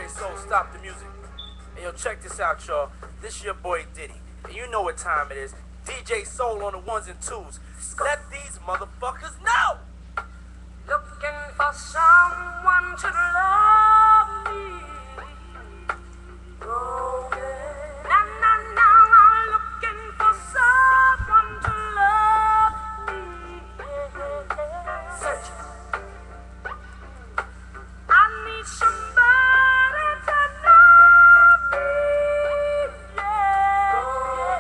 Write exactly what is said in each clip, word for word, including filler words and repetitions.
J Soul, stop the music. Hey, yo, check this out, y'all. This your boy Diddy. And you know what time it is. D J Soul on the ones and twos. Let these motherfuckers know! Looking for someone to love me. Oh, yeah. Now, now, now, I'm looking for someone to love me. Yeah. Search. I need somebody to love me. Yeah. Oh,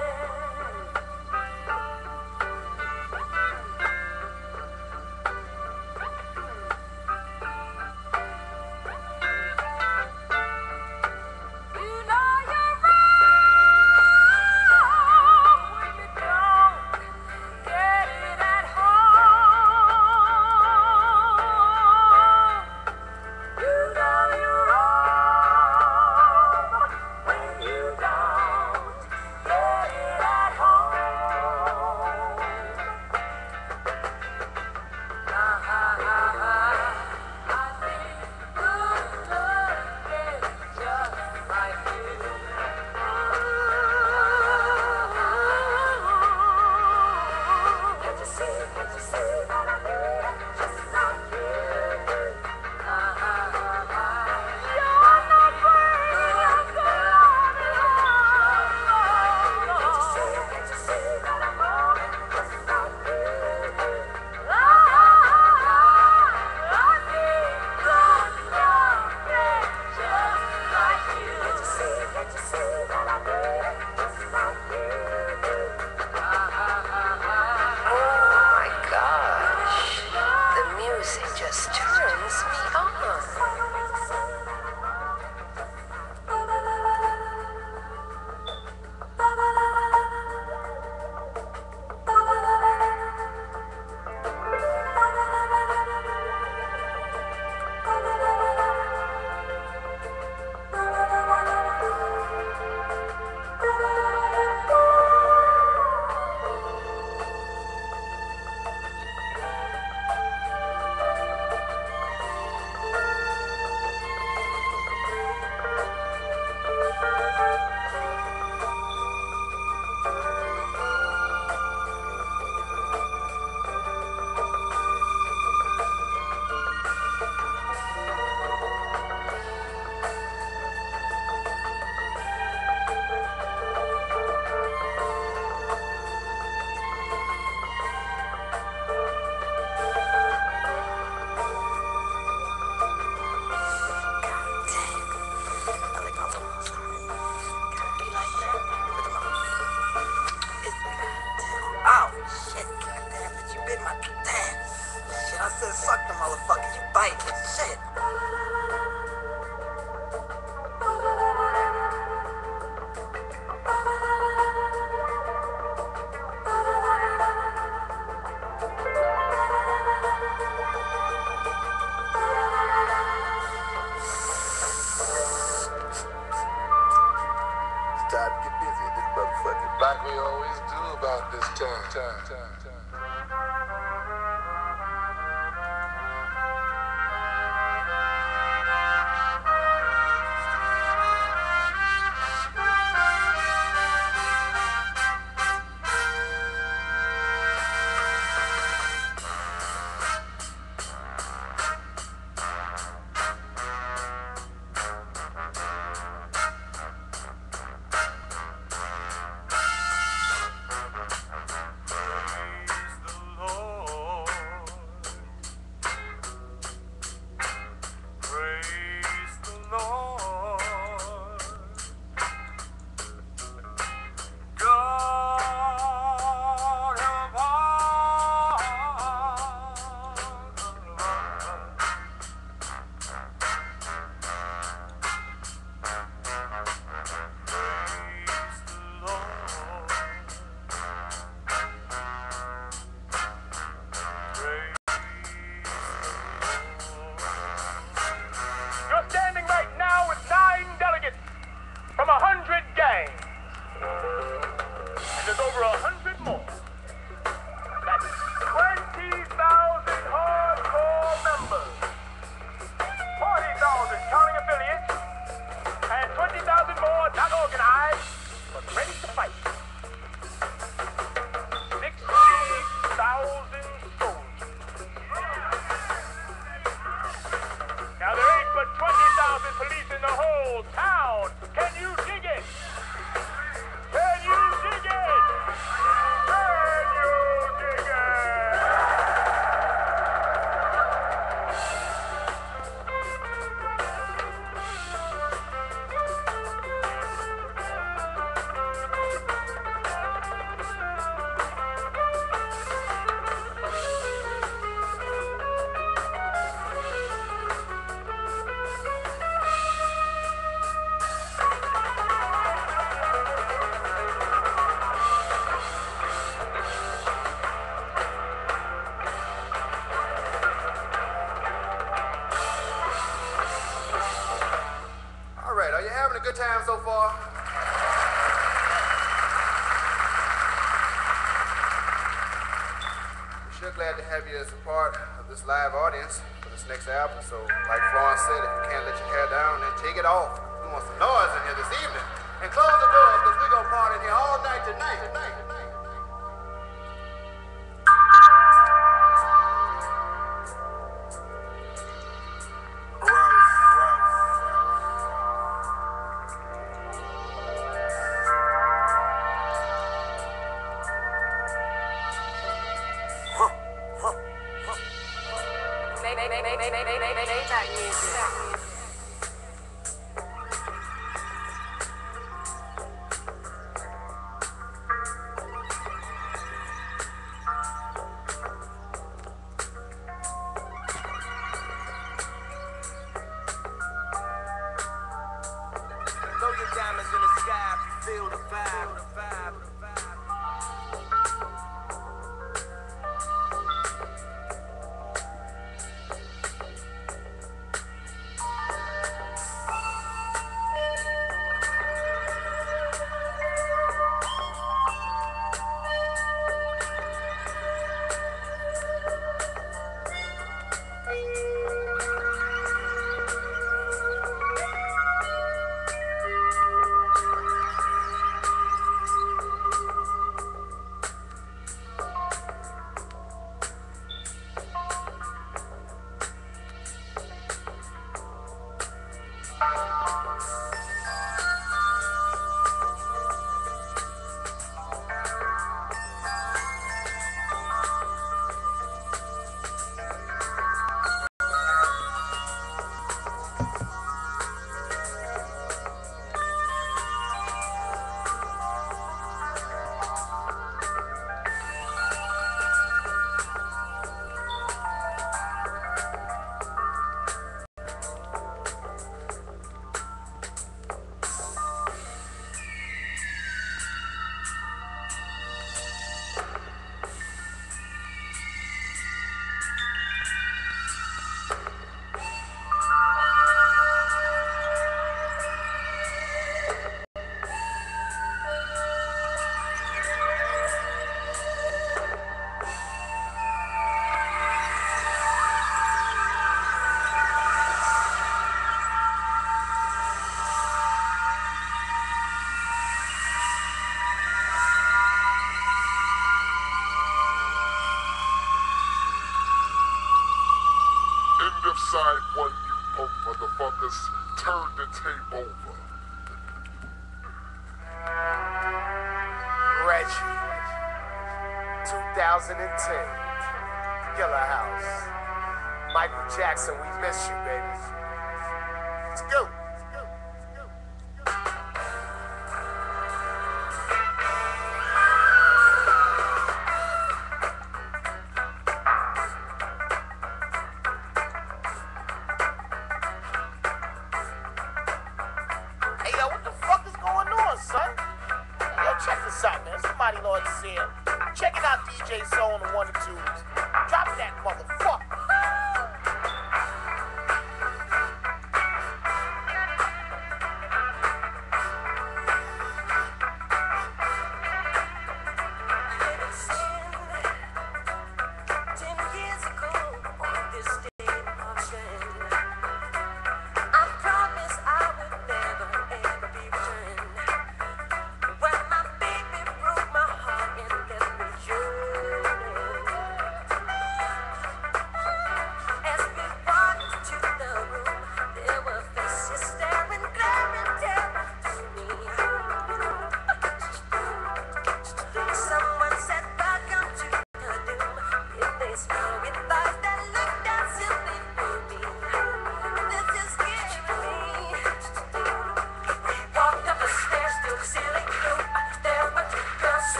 like we always do about this time, time, time, time. traffic police in the whole town. Can you dig it? Can you dig it? Can you dig it? Having a good time so far? We're sure glad to have you as a part of this live audience for this next album. So, like Florence said, if you can't let your hair down, then take it off. We want some noise in here this evening. And close the doors, because we're going to party in here all night tonight, tonight, tonight. Throw your diamonds in the sky if you feel the vibe, the vibe, the vibe. Side one, you punk motherfuckers, turn the tape over. Reggie, two thousand ten, Killer House. Michael Jackson, we miss you, baby. Let's go. Check this out, man. Somebody, Lord, said, check it out, D J Soul on the one and twos. Drop that motherfucker.